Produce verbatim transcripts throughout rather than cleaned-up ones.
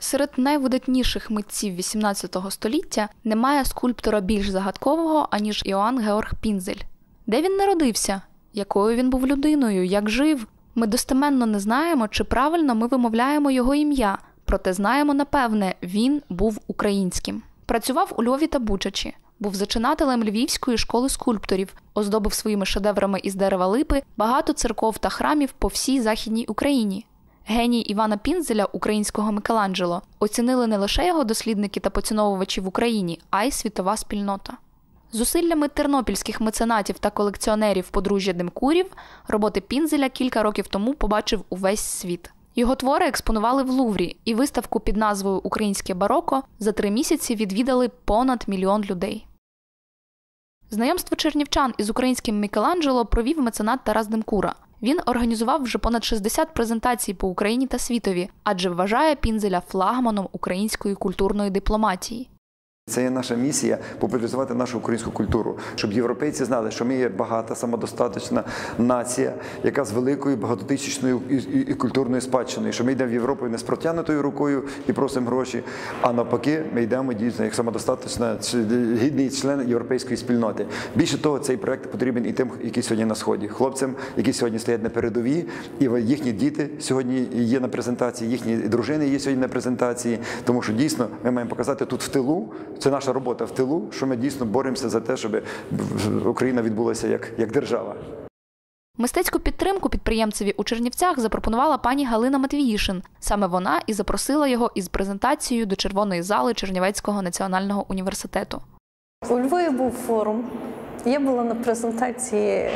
Серед найвидатніших митців вісімнадцятого століття немає скульптора більш загадкового, аніж Іоанн Георг Пінзель. Де він народився? Якою він був людиною? Як жив? Ми достеменно не знаємо, чи правильно ми вимовляємо його ім'я, проте знаємо напевне, він був українським. Працював у Львові та Бучачі, був зачинателем Львівської школи скульпторів, оздобив своїми шедеврами із дерева липи багато церков та храмів по всій Західній Україні. Геній Івана Пінзеля, українського Мікеланджело, оцінили не лише його дослідники та поціновувачі в Україні, а й світова спільнота. Зусиллями тернопільських меценатів та колекціонерів подружжя Демкурів роботи Пінзеля кілька років тому побачив увесь світ. Його твори експонували в Луврі, і виставку під назвою «Українське бароко» за три місяці відвідали понад мільйон людей. Знайомство чернівчан із українським Мікеланджело провів меценат Тарас Демкура. Він організував вже понад шістдесят презентацій по Україні та світові, адже вважає Пінзеля флагманом української культурної дипломатії. Це є наша місія – популяризувати нашу українську культуру, щоб європейці знали, що ми є багата, самодостаточна нація, яка з великою багатотисячною і, і, і культурною спадщиною, що ми йдемо в Європу не з протягнутою рукою і просимо гроші, а навпаки, ми йдемо дійсно як самодостаточна, гідний член європейської спільноти. Більше того, цей проєкт потрібен і тим, які сьогодні на Сході, хлопцям, які сьогодні стоять на передовій, і їхні діти сьогодні є на презентації, їхні дружини є сьогодні на презентації, тому що дійсно ми маємо показати тут в тилу. Це наша робота в тилу, що ми дійсно боремося за те, щоб Україна відбулася як, як держава. Мистецьку підтримку підприємцеві у Чернівцях запропонувала пані Галина Матвіїшин. Саме вона і запросила його із презентацією до Червоної зали Чернівецького національного університету. У Львові був форум. Я була на презентації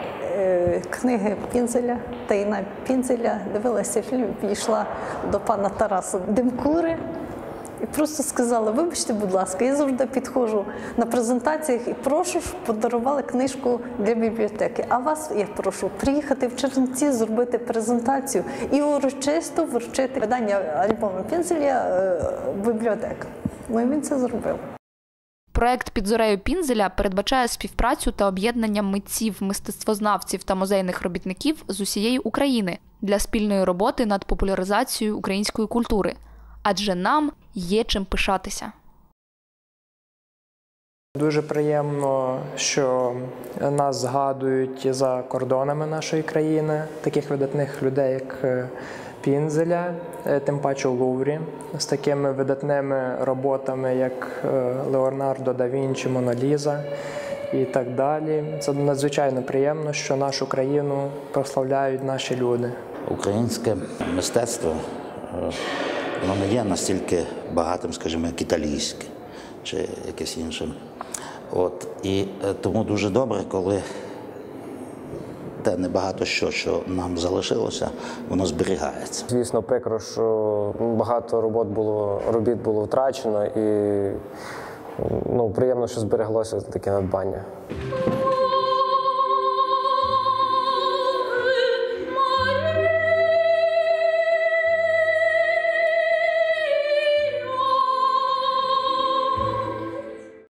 е, книги Пінзеля, Таїна Пінзеля, дивилася фільм, підійшла до пана Тараса Демкури. І просто сказала, вибачте, будь ласка, я завжди підходжу на презентаціях і прошу, щоб подарували книжку для бібліотеки. А вас я прошу приїхати в Чернівці, зробити презентацію і урочисто вручити видання альбому Пінзеля в бібліотеку. Ну і він це зробив. Проект «Під зорею Пінзеля» передбачає співпрацю та об'єднання митців, мистецтвознавців та музейних робітників з усієї України для спільної роботи над популяризацією української культури. Адже нам є чим пишатися. Дуже приємно, що нас згадують за кордонами нашої країни, таких видатних людей, як Пінзеля, тим паче у Луврі, з такими видатними роботами, як Леонардо да Вінчі, Мона Ліза і так далі. Це надзвичайно приємно, що нашу країну прославляють наші люди. Українське мистецтво воно не є настільки багатим, скажімо, як італійське чи якесь інше. От. І тому дуже добре, коли те небагато що, що нам залишилося, воно зберігається. Звісно, прикро, що багато робот було, робіт було втрачено і ну, приємно, що збереглося таке надбання.